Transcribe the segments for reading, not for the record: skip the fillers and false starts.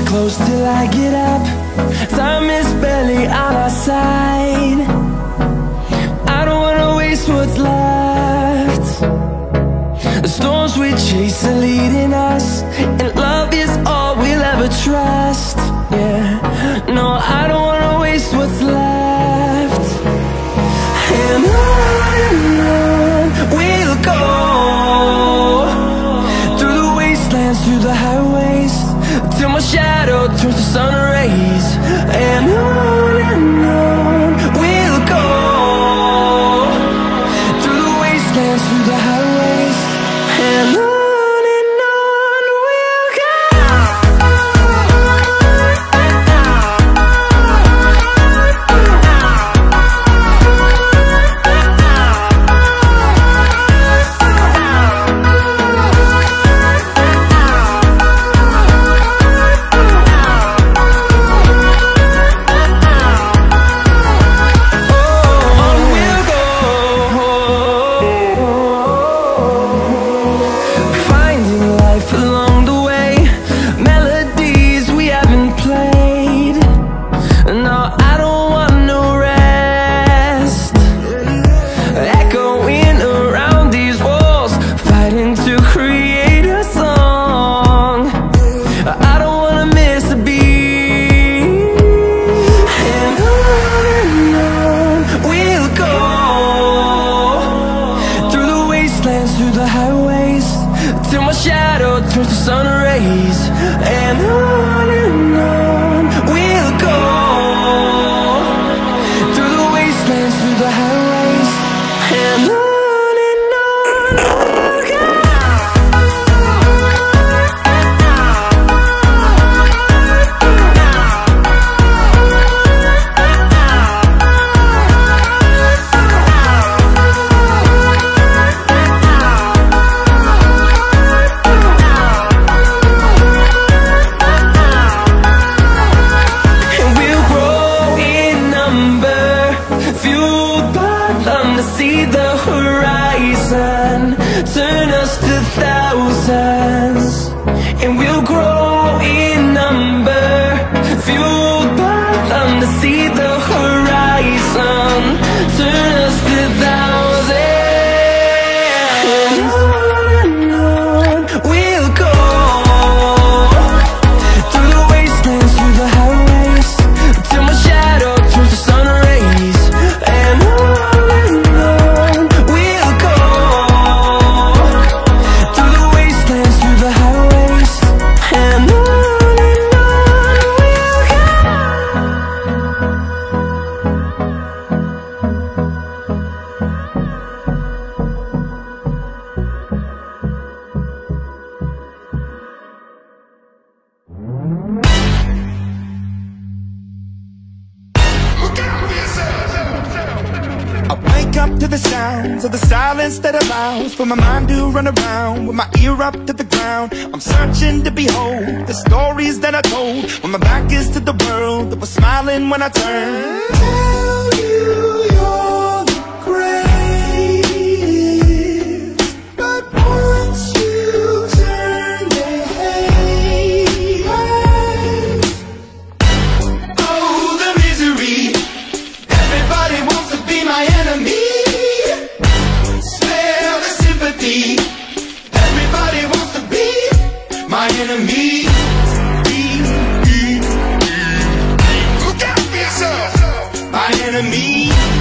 close till I get up. Time is barely on our side. I don't wanna waste what's left. The storms we chase are leading us, and love is all we'll ever trust. Yeah, no, I don't wanna waste what's left. And on we'll go, through the wastelands, through the highways, till my shadow turns to sun rays. And on we'll go, through the wastelands, through the highways, and on we'll go. Through the highways, till my shadow turns to sun rays. And on we'll go, through the wastelands, through the highways, and on we'll go. See the horizon turn us to thousands, and we'll grow in number, fueled by them. To see the horizon turn us to thousands, and on we'll go, through the wastelands, through the highways, till my shadow turns to sun rays. And up to the sounds of the silence that allows for my mind to run around with my ear up to the ground. I'm searching to behold the stories that I told when my back is to the world that was smiling when I turned. Tell you you're the greatest, but once you turn they hate us. Oh, the misery. Everybody wants to be my enemy. Everybody wants to be my enemy. Look out for yourself. My enemy.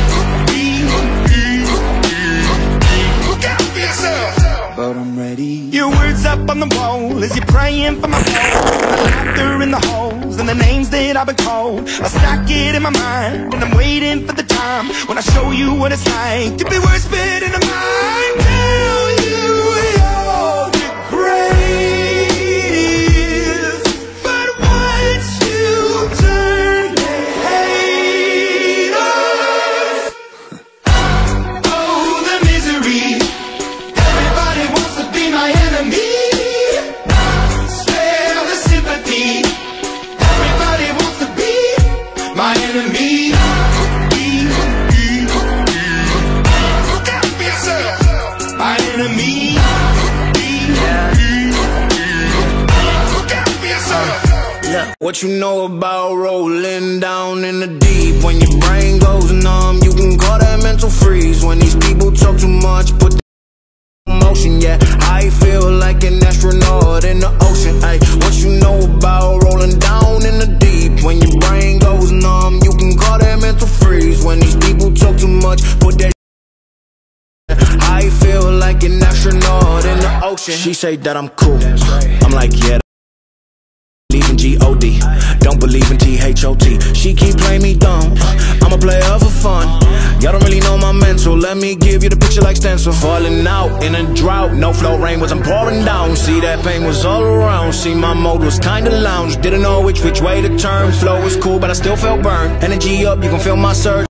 Look out for yourself. But I'm ready. Your words up on the wall as you're praying for my fall. The laughter in the halls and the names that I've been called. I stack it in my mind and I'm waiting for the time when I show you what it's like to be worse fit in the mind. Tell you you're the greatest, but once you turn they hate us. Oh, the misery. Everybody wants to be my enemy. Spare the sympathy. Everybody wants to be my enemy. Look out for yourself. My enemy. Look. What you know about rolling down in the deep? When your brain goes numb, you can call that mental freeze. When these people talk too much, put the motion, yeah. I feel like an astronaut in the ocean. Ay, what you know about rolling down in the deep? When your brain goes numb, you can call that mental freeze. When these people talk too much, put that I feel like an astronaut in the ocean. She say that I'm cool, I'm like, yeah. Believe in G-O-D, don't believe in T-H-O-T. She keep playing me dumb, I'm a player for fun. Y'all don't really know my mental, let me give you the picture like stencil. Falling out in a drought, no flow rain wasn't pouring down. See that pain was all around, see my mode was kinda lounge. Didn't know which way to turn, flow was cool but I still felt burned. Energy up, you can feel my surge.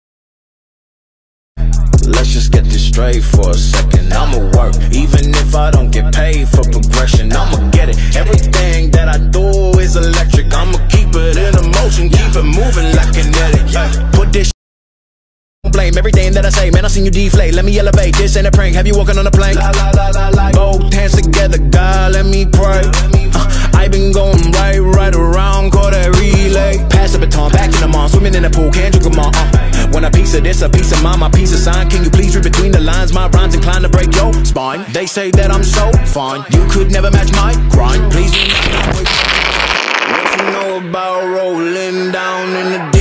Let's just get this straight for a second. I'ma work, even if I don't get paid for progression. I'ma get it, everything that I do is electric. I'ma keep it in motion, keep it moving like kinetic. Put this blame everything that I say, man, I seen you deflate. Let me elevate, this ain't a prank, have you walking on a plank? Both hands together, God, let me pray. I been going right around, call that relay. Pass the baton, back in the mall, swimming in the pool, can't drink them all. When a piece of this, a piece of mine, my piece of sign. Can you please read between the lines? My rhymes inclined to break your spine. They say that I'm so fine, you could never match my grind. Please do not. What you know about rolling down in the deep?